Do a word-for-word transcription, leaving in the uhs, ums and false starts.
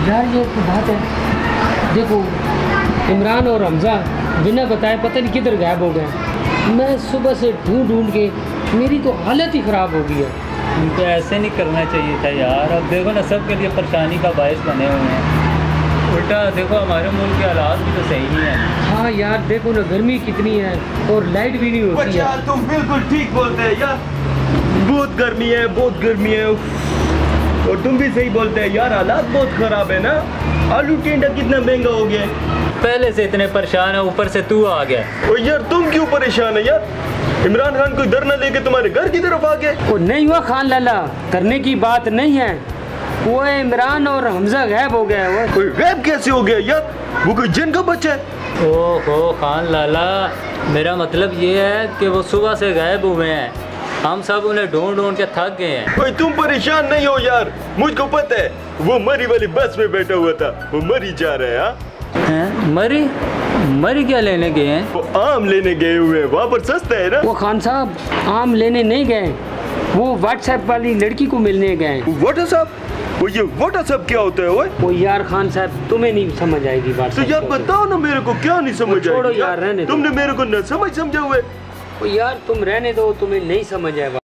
यार ये तो बात है, देखो इमरान और हमजा बिना बताए पता नहीं किधर गायब हो गए। मैं सुबह से ढूंढ ढूंढ के मेरी तो हालत ही ख़राब हो गई है। उनको ऐसे नहीं करना चाहिए था यार। अब देखो ना, सबके लिए परेशानी का बायस बने हुए हैं। उल्टा देखो हमारे मुल्क के हालात भी तो सही नहीं है। हाँ यार देखो ना, गर्मी कितनी है और लाइट भी नहीं होती है। तुम बिल्कुल ठीक बोलते हैं यार, बहुत गर्मी है, बहुत गर्मी है। और तुम भी सही बोलते हैं यार, हालात बहुत ख़राब है ना। आलू टिंडा कितना महंगा हो गया है। पहले से इतने परेशान है, ऊपर से तू आ गया। और यार तुम क्यों परेशान है यार? इमरान खान कोई धरना लेके तुम्हारे घर की तरफ आ गए। वो नहीं हुआ खान लाला, करने की बात नहीं है। वो इमरान और हमजा गायब हो गया है। कोई गायब कैसे हो गया यार? वो कोई जिन का बच्चा है? ओहो खान लाला, मेरा मतलब ये है कि वो सुबह से गायब हुए हैं। हम सब उन्हें ढूंढ ढूंढ के थक गए हैं। कोई तुम परेशान नहीं हो यार, मुझको पता है। वो मरी वाली बस में बैठा हुआ था, वो मरी जा रहा है। हाँ हैं? मरी मरी क्या लेने गए हैं? वो आम लेने गए हुए हैं, वहाँ पर सस्ता है ना। वो खान साहब आम लेने नहीं गए, वो व्हाट्सएप वाली लड़की को मिलने गए। व्हाट्सएप? वो ये व्हाट्सएप क्या होता है? ओए वो यार खान साहब तुम्हें नहीं समझ आएगी बात। तो यार बताओ ना मेरे को, क्या नहीं समझ आएगी? छोड़ो यार, रहने दो। तुमने मेरे को न समझ समझा हुआ है। यार तुम रहने दो, तुम्हें नहीं समझ आएगा।